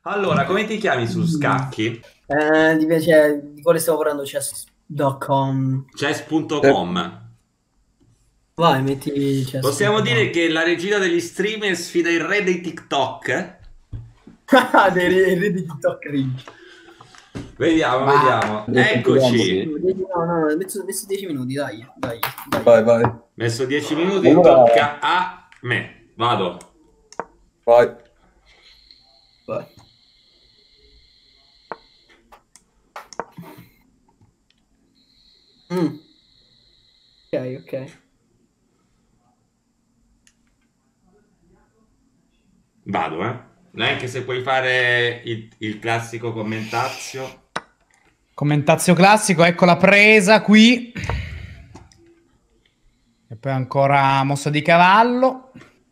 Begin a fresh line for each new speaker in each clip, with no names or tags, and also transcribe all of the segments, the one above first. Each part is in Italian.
Allora, come ti chiami su scacchi?
Di quale stavo parlando? Chess.com.
Chess.com.
Vai, metti
Possiamo dire
chess.com.
che la regina degli streamer sfida il re dei TikTok?
Dei re di TikTok cringe.
Vediamo,
Ma
vediamo.
Sì.
Eccoci.
No, no, ho messo 10 minuti, dai, dai, dai.
Vai, vai.
Messo 10 minuti,
Allora,
tocca a me. Vado.
vai.
Vai. Mm, ok, ok.
Vado, eh. Neanche se puoi fare il classico commentazio.
Commentazio classico, ecco la presa qui. E poi ancora mossa di cavallo.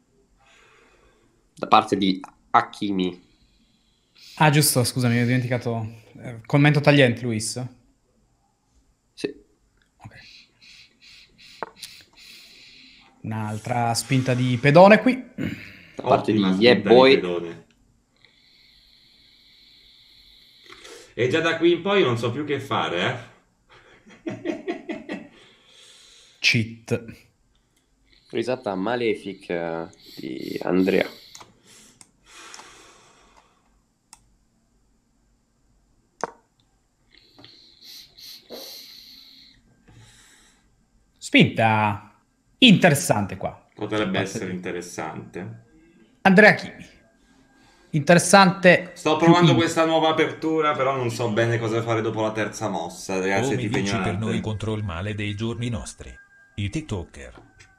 Da parte di Hakimi.
Ah, giusto, scusami, ho dimenticato. Commento tagliente, Luis.
Sì.
Ok. Un'altra spinta di pedone qui.
Da parte
Ottima
di
spinta
Yeah Boy.
pedone. E già da qui in poi non so più che fare,
Cheat.
Risata Malefic di Andrea.
Spinta interessante qua.
Potrebbe essere interessante.
Andrea Chimi. Interessante.
Sto provando questa nuova apertura, però non so bene cosa fare dopo la terza mossa. Ragazzi,
Come
tipo
dici per
ignorante.
noi contro il male dei giorni nostri. I TikToker.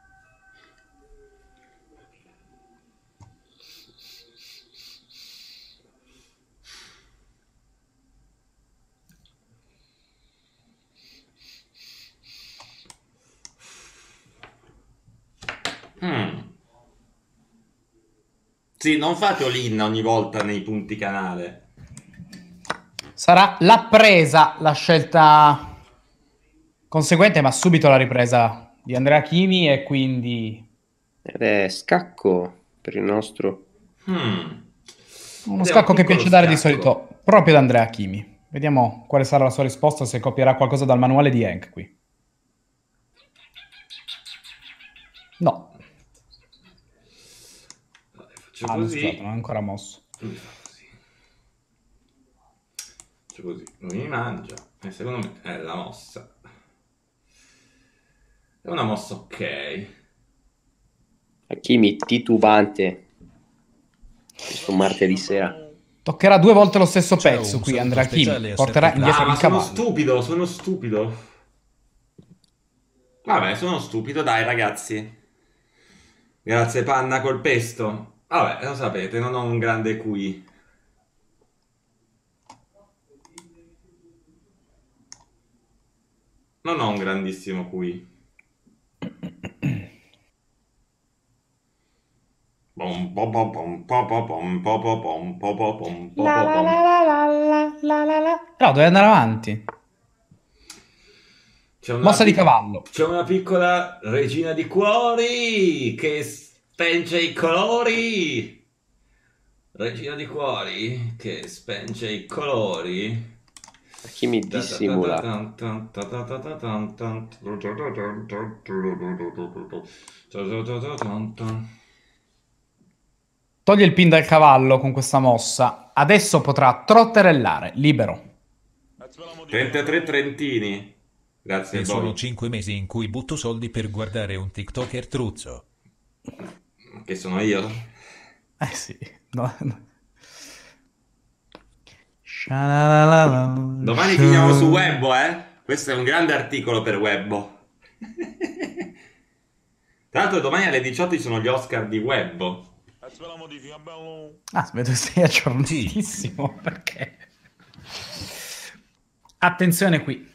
Sì, non fate all-in ogni volta nei punti canale.
Sarà la presa la scelta conseguente, ma subito la ripresa di Andrea Chimi e quindi
Ed è scacco per il nostro.
uno scacco che piace dare di solito proprio ad Andrea Chimi. Vediamo quale sarà la sua risposta, se copierà qualcosa dal manuale di Hank qui. No.
Faccio
Non,
così.
scusate, non è ancora mosso.
Faccio così. Lui mi mangia. E secondo me è la mossa. È una mossa ok.
Hakimi titubante. Questo martedì sera.
Toccherà 2 volte lo stesso
Ciao,
pezzo
un
qui,
saluto
Andrea
speciale
Chimi.
a
Porterà
Sergio
indietro
Ah, ma
il
sono
cavallo.
stupido. Vabbè, sono stupido, dai ragazzi. Grazie panna col pesto. Vabbè, lo sapete, non ho un grande QI. Non ho un grandissimo QI.
No, deve andare avanti. Mossa di cavallo.
C'è una piccola regina di cuori che spenge i colori. Regina di cuori che spenge i colori.
Hakimi dissimula.
Toglie il pin dal cavallo con questa mossa. Adesso potrà trotterellare, libero.
33 trentini. Grazie,
E sono
Boy.
5 mesi in cui butto soldi per guardare un TikToker truzzo.
Che sono io?
Sì. No.
Domani finiamo su Webbo, eh? Questo è un grande articolo per Webbo. Tra l'altro domani alle 18 ci sono gli Oscar di Webbo.
Ah, vedo che sei aggiornatissimo. Perché? Attenzione qui.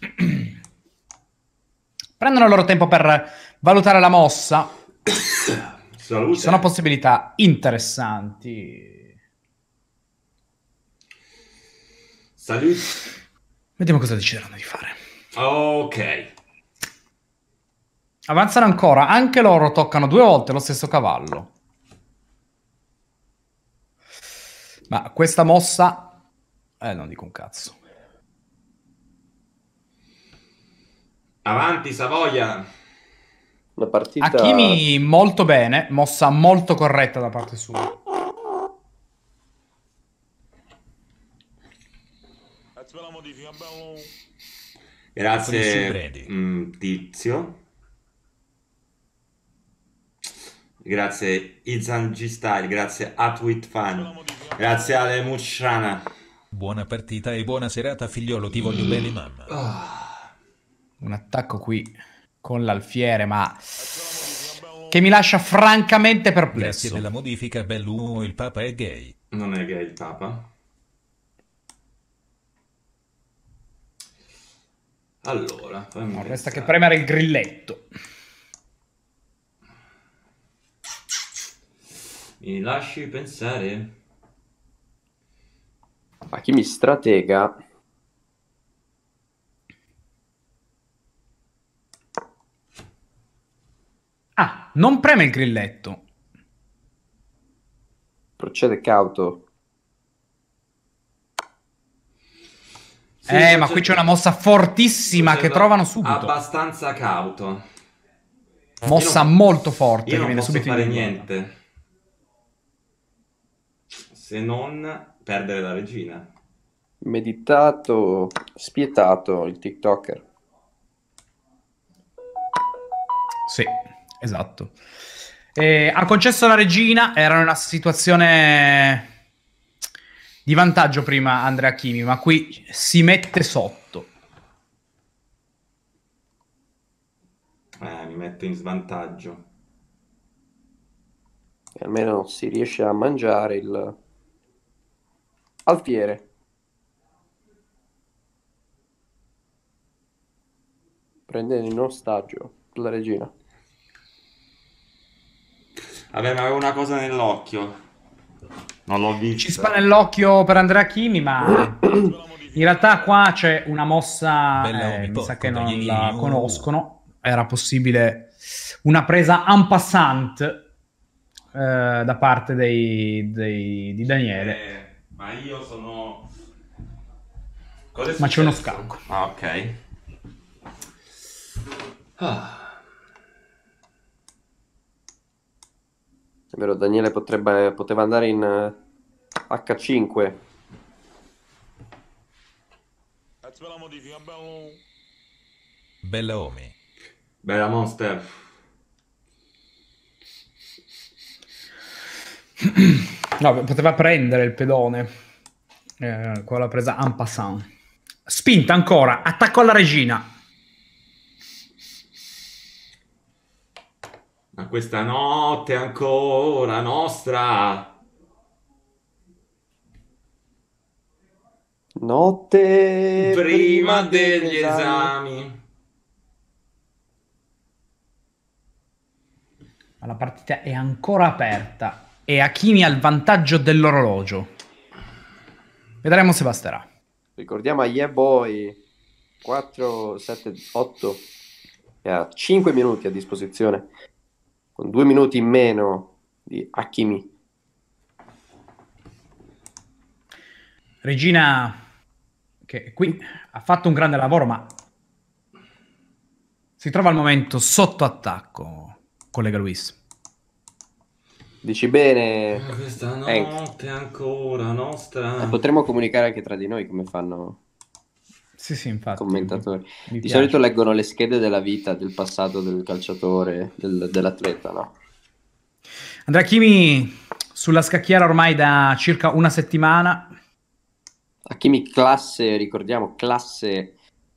Prendono il loro tempo per valutare la mossa.
Salute.
Ci sono possibilità interessanti.
Salute.
Vediamo cosa decideranno di fare.
Ok.
Avanzano ancora. Anche loro toccano 2 volte lo stesso cavallo. Ma questa mossa... non dico un cazzo.
Avanti, Savoia.
Una partita...
Hakimi molto bene, mossa molto corretta da parte sua.
Grazie, Tizio. Grazie Izan G-Style, grazie Atwit Fan, grazie Ale Mucciana.
Buona partita e buona serata, figliolo, ti voglio bene, mamma.
Un attacco qui con l'alfiere, ma che mi lascia francamente perplesso.
Grazie della modifica, bell'uomo, il Papa è gay.
Non è gay il Papa. Allora,
non resta che premere il grilletto.
Mi lasci pensare.
Hakimi stratega.
Non preme il grilletto.
Procede cauto.
Sì,
ma qui c'è una mossa fortissima che trovano subito.
Abbastanza cauto.
Mossa molto forte.
Io
che
non
viene
posso
subito
fare
individuata.
niente se non perdere la regina.
Meditato, spietato il TikToker.
Sì, esatto. Ha concesso la regina, era in una situazione di vantaggio prima Andrea Hakimi, ma qui si mette sotto.
Mi metto in svantaggio.
E almeno si riesce a mangiare il alfiere. Prendendo in ostaggio la regina.
Vabbè, ma avevo una cosa nell'occhio. Non l'ho vista.
Ci sta nell'occhio per Andrea Hakimi, ma in realtà qua c'è una mossa, mi sa che non la conoscono. Era possibile una presa en passant da parte di Daniele.
Ma io sono...
Ma c'è uno scacco.
Ah, ok.
È vero, Daniele poteva andare in H5.
Bella Omi.
Bella Monster.
No, poteva prendere il pedone. Qua l'ha presa en passant. Spinta ancora, attacco alla regina.
Ma questa notte è ancora nostra.
Notte
Prima degli esami.
Ma la partita è ancora aperta e Hakimi ha il vantaggio dell'orologio. Vedremo se basterà.
Ricordiamo a Yeah Boy 4, 7, 8 che ha 5 minuti a disposizione, con 2 minuti in meno di Hakimi.
Regina, che qui ha fatto un grande lavoro, ma si trova al momento sotto attacco, collega Luis.
Dici bene.
Questa notte è ancora nostra.
Potremmo comunicare anche tra di noi come fanno
Sì, infatti.
commentatori.
Mi
Di
piace.
solito leggono le schede della vita, del passato del calciatore, dell'atleta, no?
Andrea Hakimi sulla scacchiera ormai da circa una settimana.
Hakimi classe, ricordiamo, classe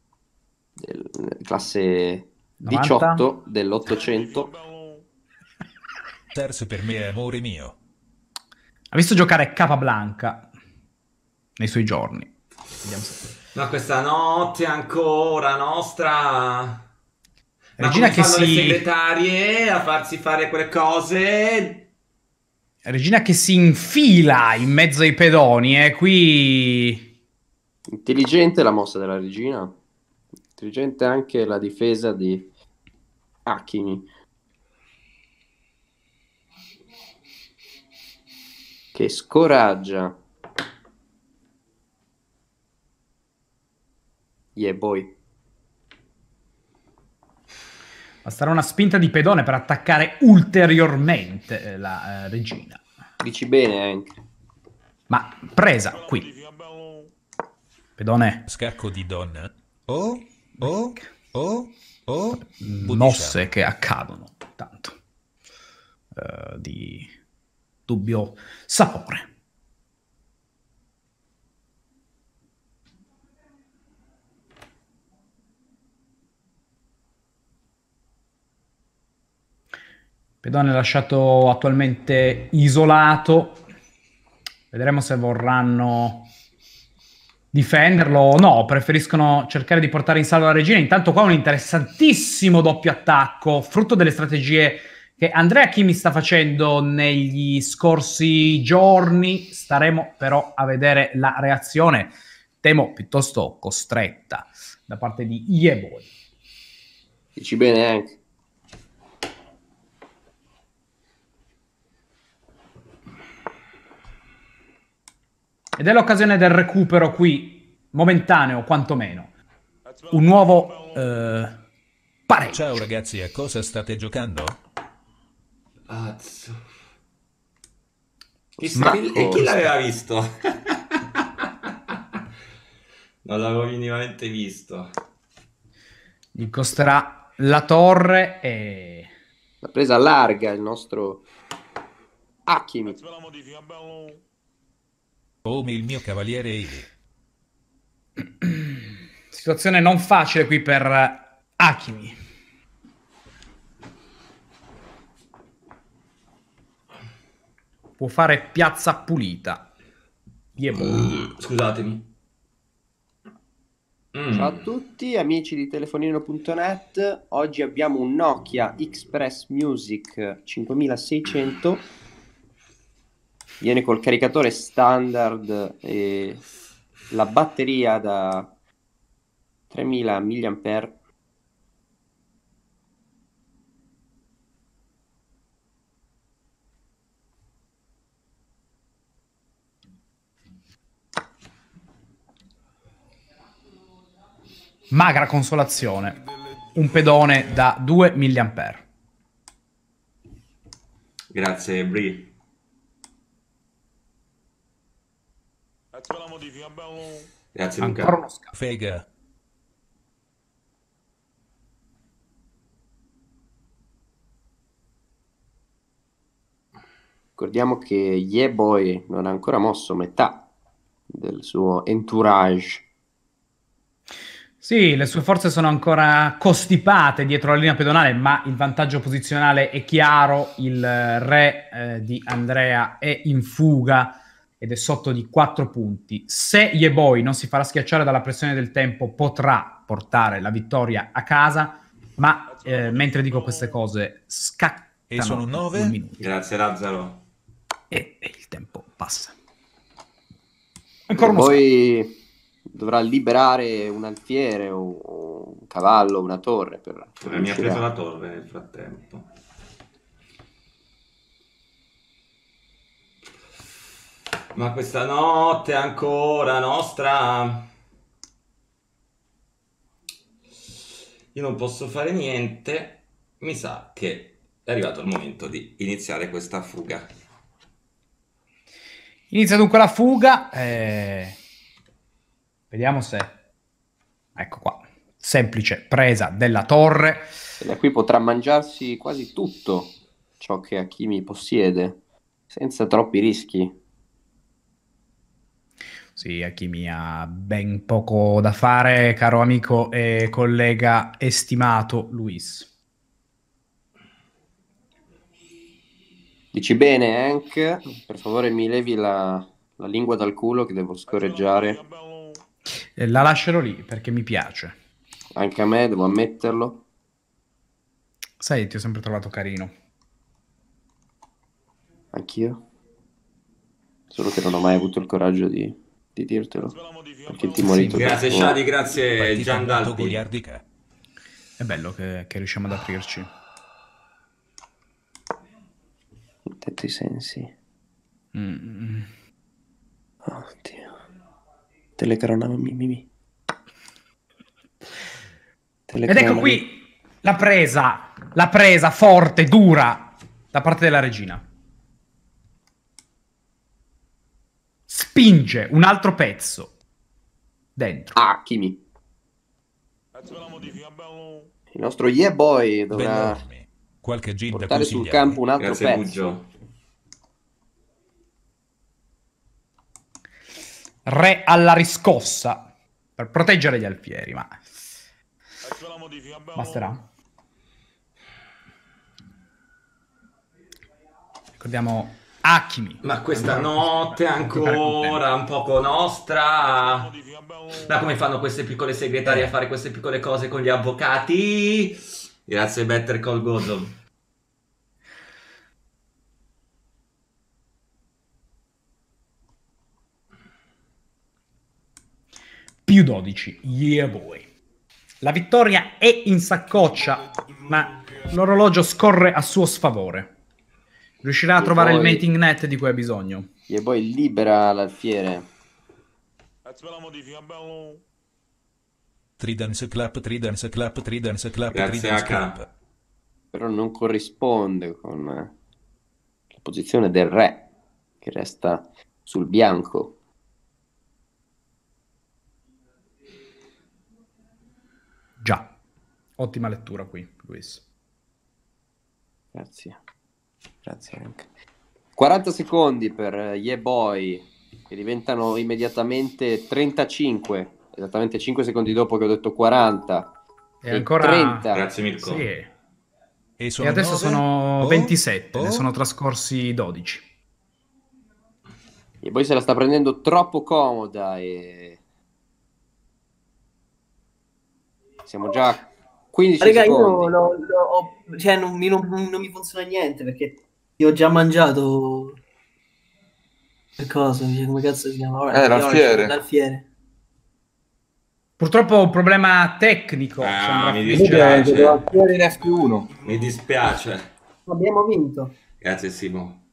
18 dell'800.
Terzo per me, amore mio.
Ha visto giocare Capablanca nei suoi giorni. Vediamo se...
Ma questa notte è ancora nostra.
Regina
Ma
che
fanno le
si...
segretarie a farsi fare quelle cose.
Regina che si infila in mezzo ai pedoni, qui...
Intelligente la mossa della regina. Intelligente anche la difesa di Hakimi, che scoraggia Yeah boy.
Basterà una spinta di pedone per attaccare ulteriormente la regina.
Dici bene anche.
Ma presa qui. Pedone.
Scacco di donna. Oh.
Mosse che accadono, tanto. Di dubbio sapore. Pedone lasciato attualmente isolato. Vedremo se vorranno difenderlo o no. Preferiscono cercare di portare in salvo la regina. Intanto qua un interessantissimo doppio attacco, frutto delle strategie che Andrea Kimi sta facendo negli scorsi giorni. Staremo però a vedere la reazione, temo piuttosto costretta, da parte di Yeboy.
Dici bene anche.
Ed è l'occasione del recupero qui, momentaneo quantomeno. Un nuovo pareggio.
Ciao ragazzi, a cosa state giocando?
Azzo.
Marco.
Chi l'aveva visto? Non l'avevo minimamente visto.
Gli costerà la torre e...
La presa larga il nostro Hakimi.
Come il mio cavaliere Ili.
Situazione non facile qui per Hakimi. Può fare piazza pulita.
Scusatemi.
Ciao a tutti amici di telefonino.net. Oggi abbiamo un Nokia Express Music 5600. Viene col caricatore standard e la batteria da 3000 mAh.
Magra consolazione. Un pedone da 2 mAh.
Grazie, Bri. Grazie, Luca.
Ancora uno scatto.
Fega.
Ricordiamo che Yeboy non ha ancora mosso metà del suo entourage.
Sì, le sue forze sono ancora costipate dietro la linea pedonale, ma il vantaggio posizionale è chiaro. Il re di Andrea è in fuga ed è sotto di 4 punti. Se Yeboy non si farà schiacciare dalla pressione del tempo, potrà portare la vittoria a casa, ma mentre dico queste cose, scattano
E sono 9?
2 minuti
Grazie, Lazzaro.
e il tempo passa. Ancora uno
Poi dovrà liberare un alfiere o un cavallo, una torre per
Mi ha
riuscire
preso
a-
la torre nel frattempo. Ma questa notte è ancora nostra. Io non posso fare niente. Mi sa che è arrivato il momento di iniziare questa fuga.
Inizia dunque la fuga. Vediamo se... Ecco qua. Semplice presa della torre.
E da qui potrà mangiarsi quasi tutto ciò che Hakimi possiede, senza troppi rischi.
Sì, Hakimi ha ben poco da fare, caro amico e collega estimato Luis.
Dici bene, Hank? Per favore mi levi la lingua dal culo che devo scorreggiare.
La lascerò lì perché mi piace.
Anche a me, devo ammetterlo.
Sai, ti ho sempre trovato carino.
Anch'io. Solo che non ho mai avuto il coraggio di dirtelo. Perché il timorito...
Grazie Shadi, grazie
Partita
Gian
molto
Dalpi.
goliardica.
È bello che riusciamo ad aprirci.
In tutti i sensi.
Mm.
Oddio. Telecronoma Mimimi.
Ed ecco qui la presa forte, dura, da parte della regina. Spinge un altro pezzo dentro.
Hakimi. Il nostro Yeah Boy dovrà
Bell'enorme. Qualche gin da
portare sul
consigliare.
campo un altro
Grazie,
pezzo.
Buggio.
Re alla riscossa per proteggere gli alfieri, ma basterà. Ricordiamo Hakimi.
Ma questa notte ancora un poco nostra. Ma come fanno queste piccole segretarie a fare queste piccole cose con gli avvocati? Grazie Better Call Gozo.
Più 12, yeah boy. La vittoria è in saccoccia, ma l'orologio scorre a suo sfavore. Riuscirà a trovare il mating net di cui ha bisogno.
Yeah Boy libera l'alfiere.
Tridance clap, tridance clap, tridance clap,
Grazie,
tridance
H.
clap.
Però non corrisponde con la posizione del re, che resta sul bianco.
Già, ottima lettura qui, Luis.
Grazie. Grazie anche. 40 secondi per Yeah Boy, che diventano immediatamente 35, esattamente 5 secondi dopo che ho detto 40.
E ancora
30.
Grazie Mirko.
Sì.
E
E adesso
9?
sono
Oh,
27,
oh.
ne sono trascorsi 12.
Yeah Boy se la sta prendendo troppo comoda e siamo già a 15
Raga, io
secondi.
cioè, non mi funziona niente perché io ho già mangiato. Che cosa? Come cazzo si chiama? Ora,
l'alfiere.
L'alfiere.
Purtroppo un problema tecnico. sembra
Mi
finire.
dispiace.
L'alfiere in F1.
Mi dispiace.
Abbiamo vinto.
Grazie Simo.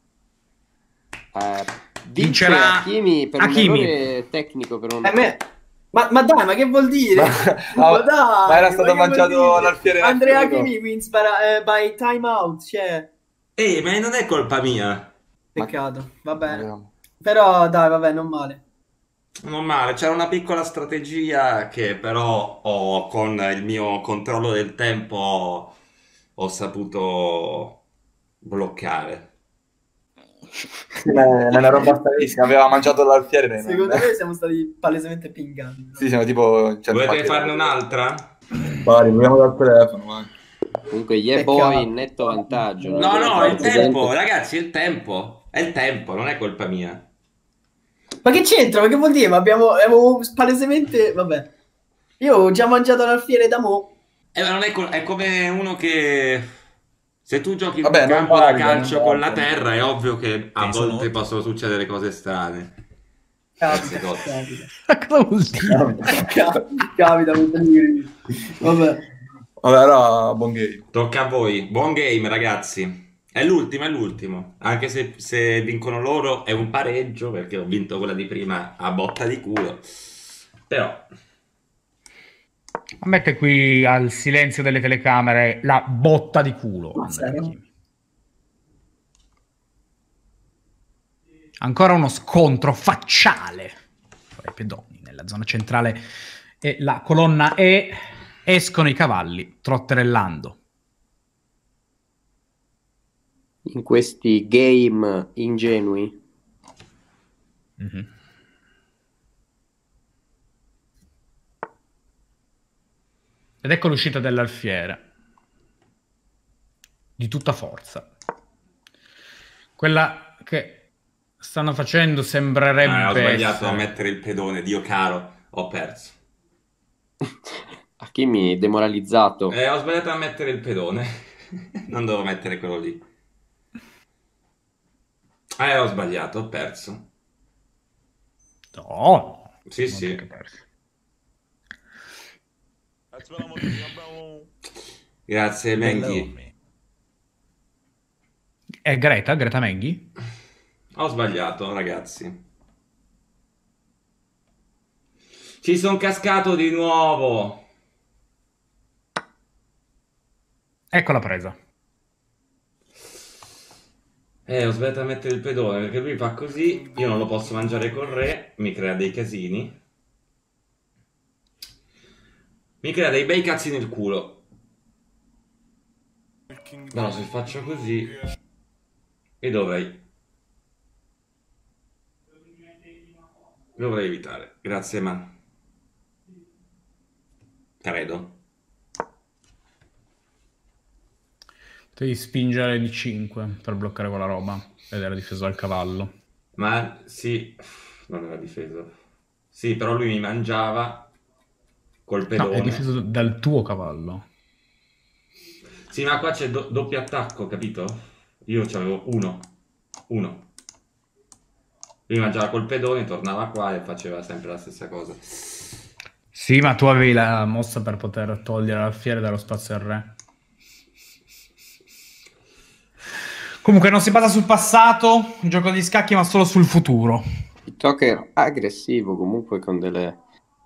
Vincerà
Hakimi per
Hakimi.
un errore tecnico. Per un...
A me. Ma dai, ma che vuol dire?
Ma
dai,
ma era stato
che vuol
mangiato
dire?
l'alfiere in
Andrea
F1.
Hakimi wins by time out, cioè.
Ma non è colpa mia.
Peccato, va bene. Però dai, vabbè, non male.
Non male, c'era una piccola strategia che però con il mio controllo del tempo ho saputo bloccare.
È una roba stranissima. Aveva mangiato l'alfiere.
Secondo me siamo stati palesemente pingati.
Sì, siamo tipo...
Volete farne un'altra?
Pari, proviamo dal telefono.
Comunque Yeah
Peccato.
Boy in netto vantaggio.
No, il
Presente.
tempo, ragazzi, il tempo. È il tempo, non è colpa mia.
Ma che c'entra? Ma che vuol dire? Ma abbiamo palesemente... Vabbè. Io ho già mangiato l'alfiere da mo'.
Ma non è come uno che... Se tu giochi in
Vabbè,
un
non
campo da
valida,
calcio
non
con la
valida.
terra, è ovvio che a
Sono
volte
8.
possono succedere cose strane.
Capita,
Grazie,
capita.
Ma cosa vuol dire?
Capita, vabbè.
Vabbè, allora, buon game.
Tocca a voi. Buon game, ragazzi. È l'ultimo. Anche se vincono loro è un pareggio, perché ho vinto quella di prima a botta di culo. Però...
Ammette qui al silenzio delle telecamere la botta di culo.
Ma serio?
Ancora uno scontro facciale fra i pedoni nella zona centrale e la colonna E. Escono i cavalli trotterellando.
In questi game ingenui.
Mhm. Ed ecco l'uscita dell'alfiere di tutta forza. Quella che stanno facendo sembrerebbe
ho sbagliato a
essere-
mettere il pedone, Dio caro, ho perso.
Hakimi demoralizzato.
Ho sbagliato a mettere il pedone. Non dovevo mettere quello lì. Ho sbagliato, ho perso.
No,
Sì,
non
sì.
che persi.
Grazie, Menghi.
Bell'enorme.
È Greta Menghi?
Ho sbagliato, ragazzi. Ci sono cascato di nuovo.
Ecco la presa.
Ho sbagliato a mettere il pedone perché lui fa così, io non lo posso mangiare col re, mi crea dei casini. Mi crea dei bei cazzi nel culo. Però se faccio così... E dovrei evitare. Grazie, man. Credo.
Devi spingere di 5 per bloccare quella roba ed era difeso dal cavallo.
Ma sì, non era difeso. Sì, però lui mi mangiava col
No,
pedone.
è difeso dal tuo cavallo.
Sì, ma qua c'è doppio attacco, capito? Io c'avevo uno. Lui mangiava col pedone, tornava qua e faceva sempre la stessa cosa.
Sì, ma tu avevi la mossa per poter togliere l'alfiere dallo spazio al re. Comunque non si basa sul passato, un gioco di scacchi, ma solo sul futuro.
TikToker aggressivo, comunque con delle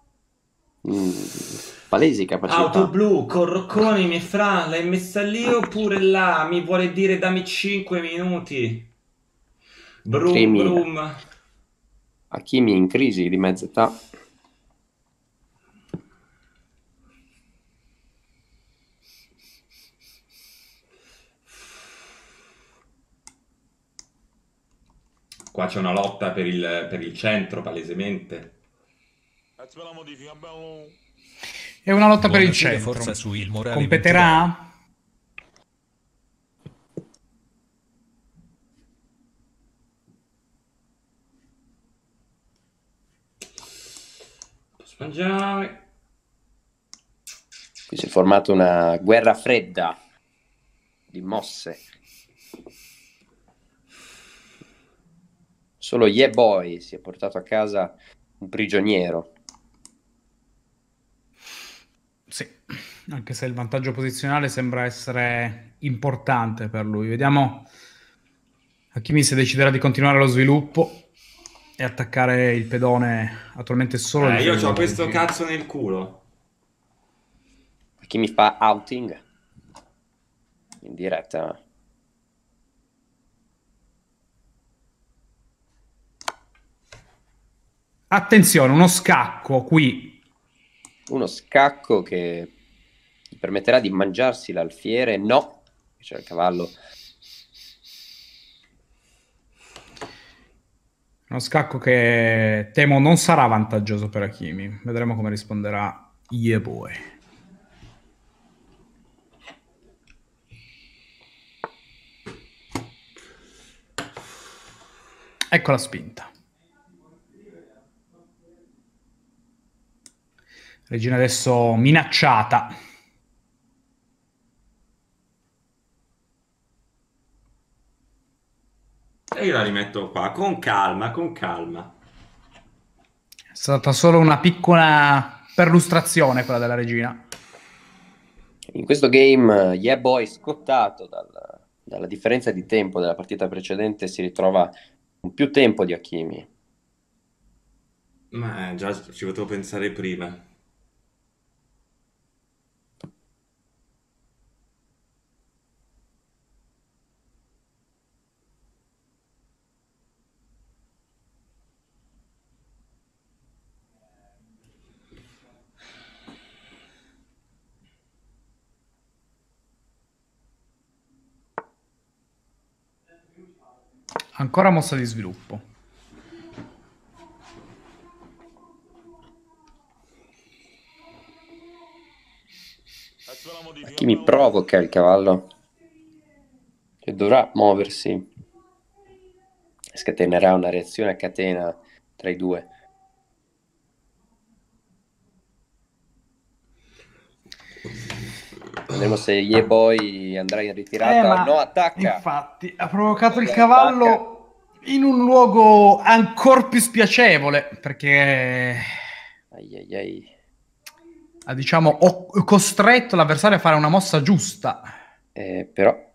palesi capacità.
Auto blu, con Rocconi, mi fra, l'hai messa lì oppure là? Mi vuole dire dammi 5 minuti. Brum
Cremi.
brum.
Hakimi in crisi di mezza età.
Qua c'è una lotta per il centro, palesemente.
È una lotta per il
Buonasera,
centro.
forza su il morale
Competerà?
Posso mangiare?
Qui si è formata una guerra fredda di mosse. Solo Yeah Boy si è portato a casa un prigioniero.
Sì, anche se il vantaggio posizionale sembra essere importante per lui. Vediamo Hakimi se deciderà di continuare lo sviluppo e attaccare il pedone attualmente solo il
Io
difesa
ho
della
questo
regina.
cazzo nel culo.
Hakimi fa outing in diretta.
Attenzione, uno scacco qui.
Uno scacco che gli permetterà di mangiarsi l'alfiere. No, c'è il cavallo.
Uno scacco che temo non sarà vantaggioso per Hakimi. Vedremo come risponderà Yeboe. Ecco la spinta. Regina adesso minacciata.
E io la rimetto qua, con calma, con calma.
È stata solo una piccola perlustrazione quella della regina.
In questo game Yeah Boy, scottato dalla differenza di tempo della partita precedente, si ritrova con più tempo di Hakimi.
Ma già ci potevo pensare prima.
Ancora mossa di sviluppo.
Hakimi provoca il cavallo che dovrà muoversi. Scatenerà una reazione a catena tra i due. Vedremo se Yeah Boy andrà in ritirata. No, attacca.
Infatti, ha provocato il cavallo in un luogo ancora più spiacevole, perché
Ai, ai, ai.
ha, diciamo, costretto l'avversario a fare una mossa giusta.
Però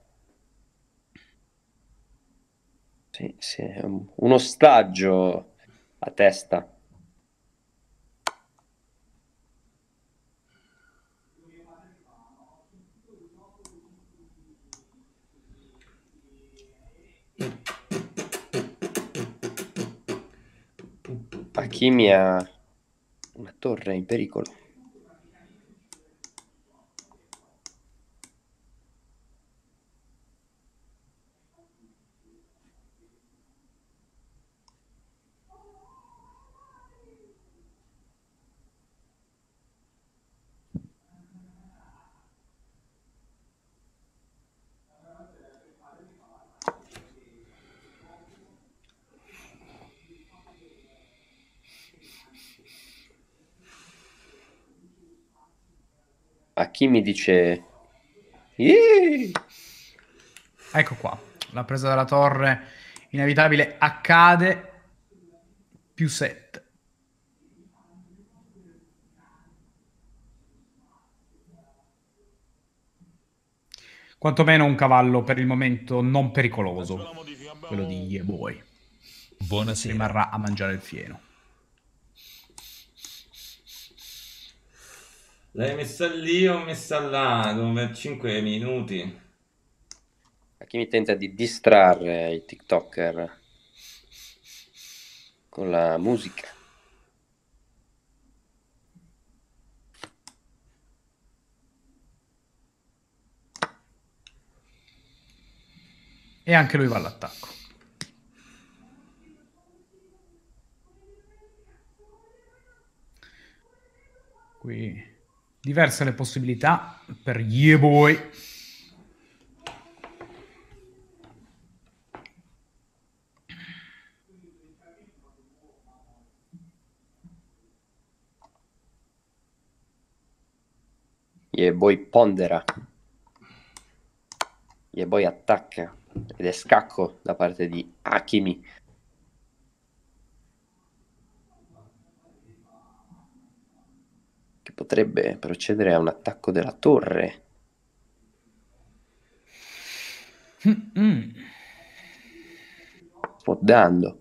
sì, un ostaggio a testa. Hakimi ha una torre in pericolo. Hakimi dice "Yeee!"
Ecco qua, la presa della torre inevitabile accade, più 7. Quantomeno un cavallo per il momento non pericoloso, quello di Yeboy.
Buonasera.
Rimarrà a mangiare il fieno.
L'hai messa lì o messa là? Per 5 minuti.
Hakimi tenta di distrarre i TikToker con la musica.
E anche lui va all'attacco. Qui diverse le possibilità per Yeboy.
Yeboy pondera. Yeboy attacca. Ed è scacco da parte di Hakimi. Che potrebbe procedere a un attacco della torre. Sfondando.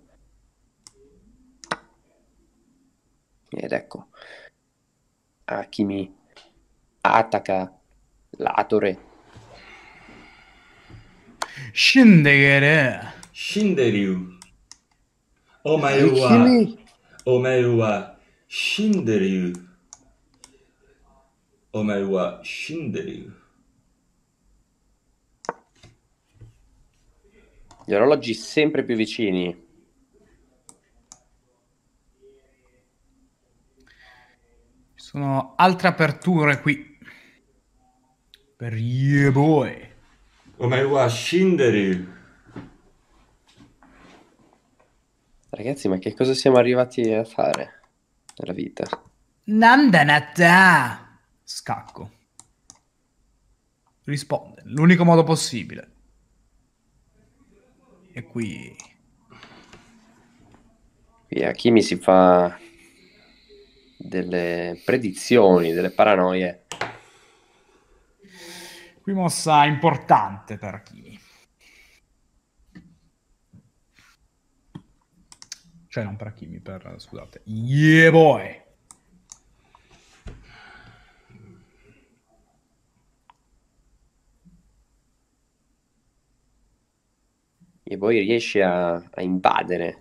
Ed ecco. Hakimi attacca la torre.
Shindegere.
Shinderyu.
Hakimi.
Omaru wa Shinderyu. Omaru wa Shinderyu.
Gli orologi sempre più vicini.
Ci sono altre aperture qui per Yeboy.
Omaru wa Shinderyu.
Ragazzi, ma che cosa siamo arrivati a fare nella vita?
Nandanata. Scacco. Risponde. L'unico modo possibile. E qui
Qui Hakimi si fa delle predizioni, delle paranoie.
Qui mossa importante per Hakimi. Cioè non per Hakimi, per, scusate, Yeboy.
E poi riesce a invadere.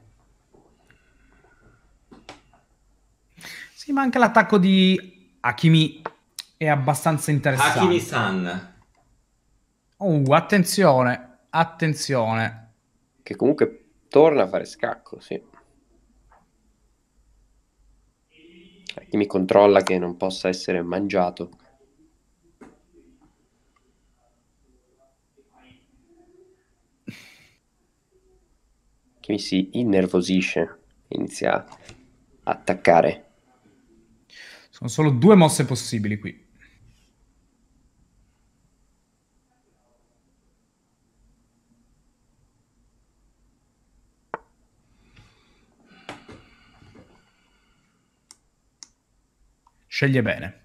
Sì, ma anche l'attacco di Hakimi è abbastanza interessante.
Hakimi-san.
Attenzione, attenzione.
Che comunque torna a fare scacco, sì. Hakimi controlla che non possa essere mangiato. Hakimi si innervosisce, inizia a attaccare.
Sono solo 2 mosse possibili qui. Sceglie bene.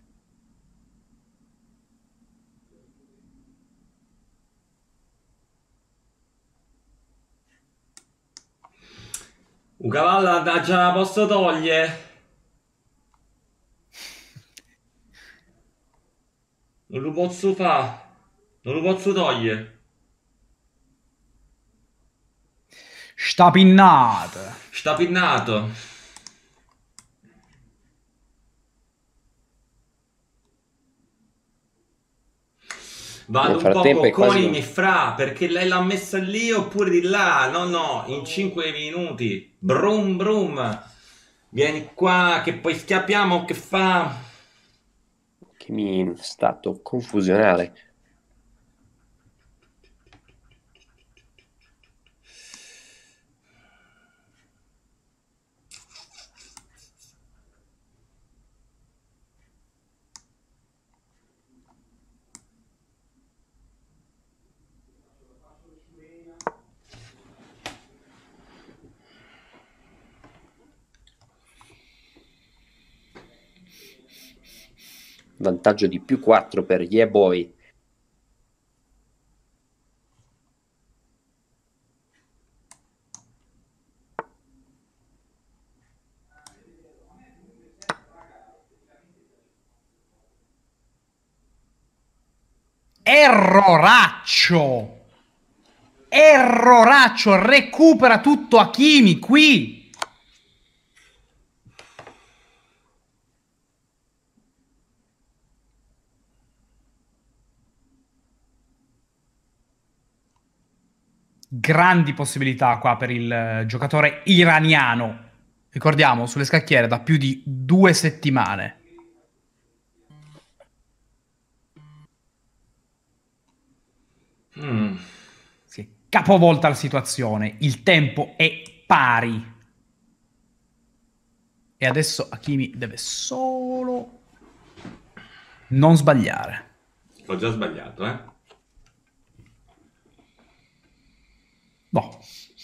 Un cavallo già la posso togliere? Non lo posso fare. Non lo posso togliere.
Sta pinnata.
Sta pinnato. Vado
Nel
un
frattempo
poco
è
con
quasi
i miei fra, perché lei l'ha messa lì oppure di là? No, no, in 5 minuti. Brum brum. Vieni qua, che poi schiappiamo, che fa?
Kimi in stato confusionale. Vantaggio di +4 per Yeah Boy.
Erroraccio! Erroraccio! Recupera tutto Hakimi qui! Grandi possibilità qua per il giocatore iraniano. Ricordiamo, sulle scacchiere da più di 2 settimane. Sì, capovolta la situazione. Il tempo è pari. E adesso Hakimi deve solo non sbagliare.
Ho già sbagliato, eh?
No.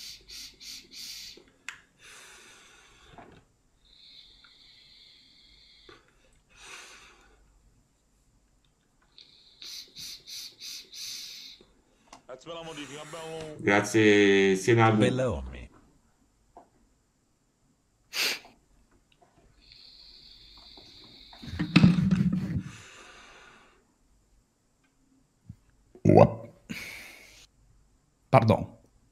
Grazie, Sienabu.
Bella Ommi.
Pardon.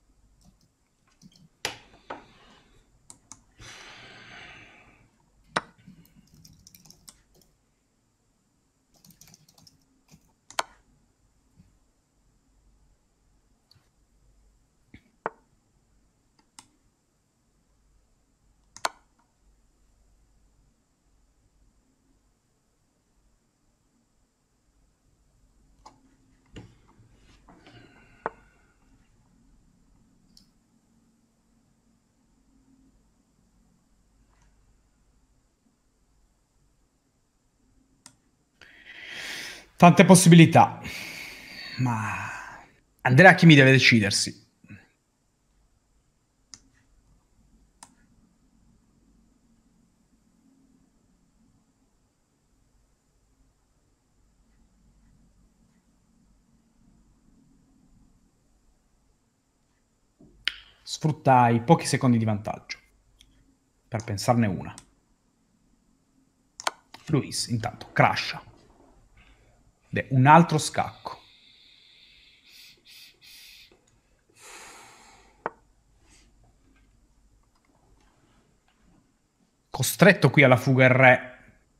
Tante possibilità. Ma Andrea Hakimi deve decidersi. Sfrutta i pochi secondi di vantaggio per pensarne una. Luis intanto crasha. Ed è un altro scacco. Costretto qui alla fuga il re.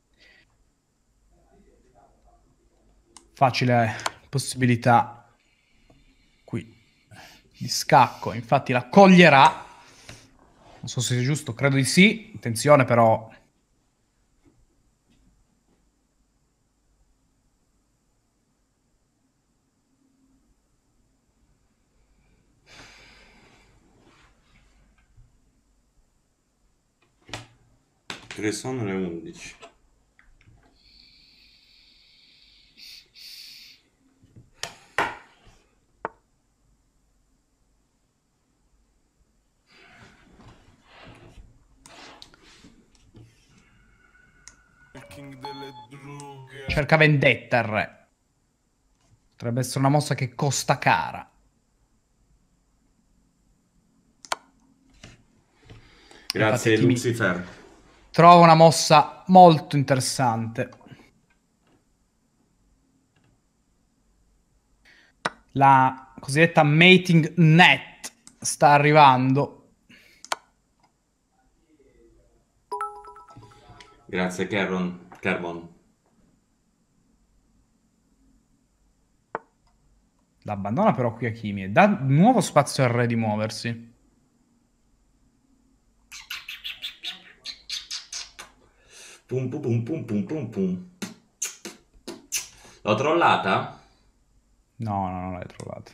Facile possibilità qui di scacco. Infatti la coglierà. Non so se sia giusto, credo di sì. Attenzione però.
Che sono le 11.
Cerca vendetta il re. Potrebbe essere una mossa che costa cara.
Grazie,
Hakimi
Lucifer.
trova una mossa molto interessante. La cosiddetta mating net sta arrivando.
Grazie, Carbon.
L'abbandona però qui Hakimi e dà nuovo spazio al re di muoversi.
Pum pum pum pum pum pum pum. L'ho trollata?
No, non l'hai trovata.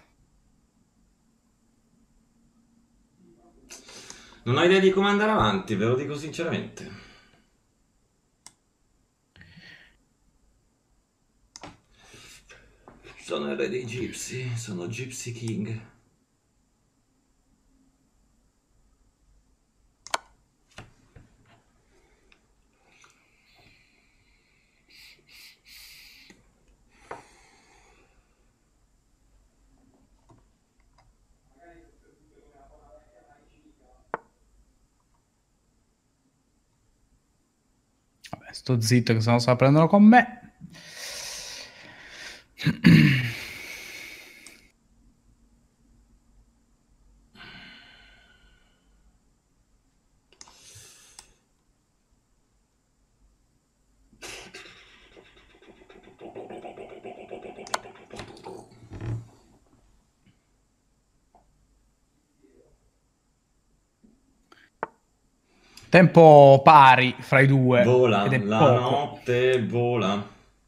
Non ho idea di come andare avanti, ve lo dico sinceramente. Sono il re dei Gypsy, sono Gypsy King.
Vabbè, sto zitto che se no sta prendendo con me. Tempo pari fra i due.
Vola,
ed è
la
poco.
notte vola.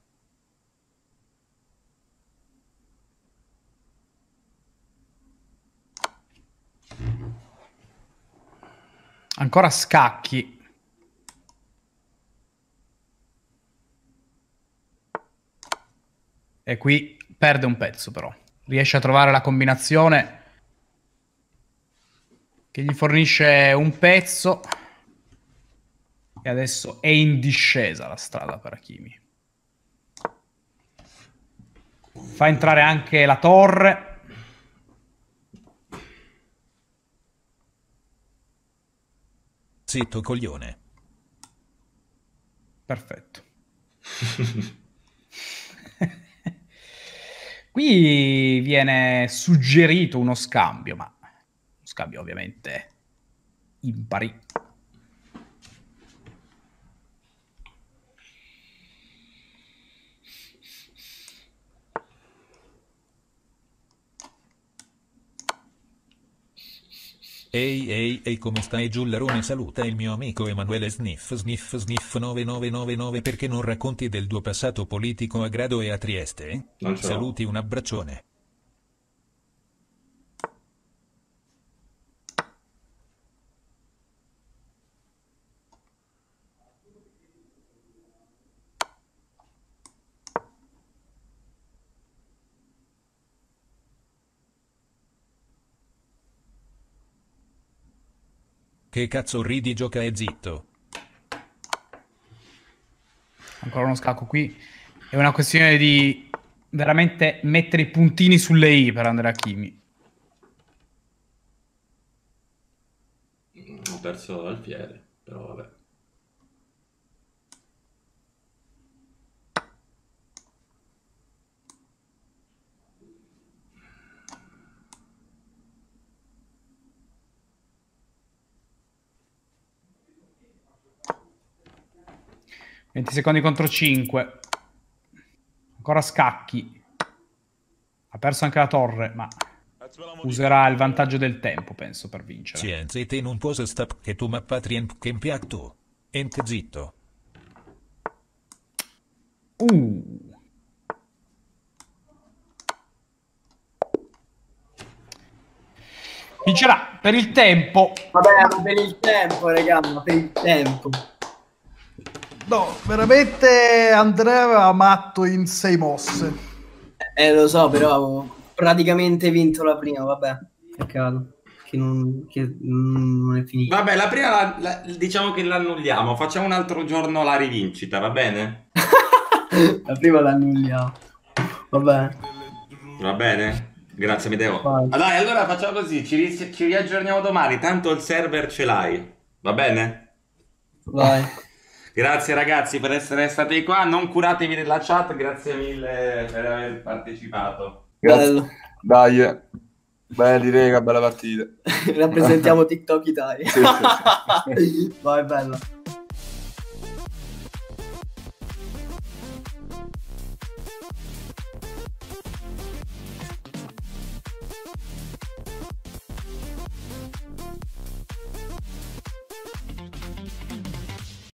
Ancora scacchi. E qui perde un pezzo però. Riesce a trovare la combinazione che gli fornisce un pezzo. E adesso è in discesa la strada per Hakimi. Fa entrare anche la torre.
Zitto coglione.
Perfetto. Qui viene suggerito uno scambio, ma uno scambio ovviamente impari.
Ehi, come stai Giullarone? Saluta il mio amico Emanuele Sniff 9999 perché non racconti del tuo passato politico a Grado e a Trieste?
Non ce l'ho.
Saluti, un abbraccione. Che cazzo ridi, gioca e zitto.
Ancora uno scacco qui. È una questione di veramente mettere i puntini sulle i per andare a Hakimi.
Ho perso l'alfiere, però vabbè.
...20 secondi contro 5. Ancora scacchi. Ha perso anche la torre, ma userà il vantaggio del tempo, penso, per vincere.
Cienze te non puoi stap che tu mappatrien che impiatto. Ent zitto.
Vincerà per il tempo.
Vabbè, ma per il tempo, raga, ma per il tempo.
No, veramente Andrea aveva matto in 6 mosse.
Lo so, però avevo praticamente vinto la prima, vabbè. Peccato. Che non è finita.
Vabbè, la prima diciamo che l'annulliamo. Facciamo un altro giorno la rivincita, va bene?
La prima l'annulliamo. Vabbè.
Va bene? Grazie, Medeo.
Vai.
Ah, dai, allora facciamo così. Ci riaggiorniamo domani. Tanto il server ce l'hai. Va bene?
Vai.
Grazie ragazzi per essere stati qua. Non curatevi della chat. Grazie mille per aver partecipato.
Grazie.
Bello.
Dai, belli rega, bella partita.
Rappresentiamo TikTok Italia.
Sì, sì, sì.
Vai, bello.